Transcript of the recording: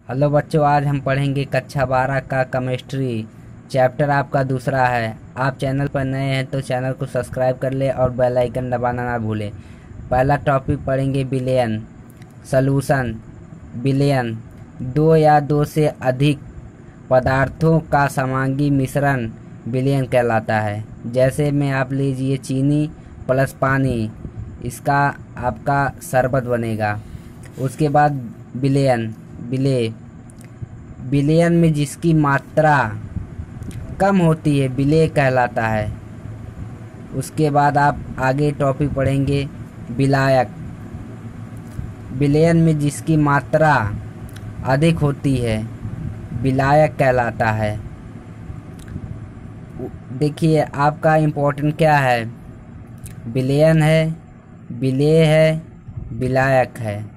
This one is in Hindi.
हेलो बच्चों, आज हम पढ़ेंगे कक्षा 12 का केमिस्ट्री। चैप्टर आपका दूसरा है। आप चैनल पर नए हैं तो चैनल को सब्सक्राइब कर ले और बेल आइकन दबाना ना भूलें। पहला टॉपिक पढ़ेंगे विलयन। सॉल्यूशन। विलयन दो या दो से अधिक पदार्थों का समांगी मिश्रण विलयन कहलाता है। जैसे में आप लीजिए चीनी प्लस पानी, इसका आपका शरबत बनेगा। उसके बाद विलयन विलयन में जिसकी मात्रा कम होती है विलेय कहलाता है। उसके बाद आप आगे टॉपिक पढ़ेंगे विलायक। विलयन में जिसकी मात्रा अधिक होती है विलायक कहलाता है। देखिए आपका इम्पोर्टेंट क्या है, विलयन है, विलेय है, विलायक है।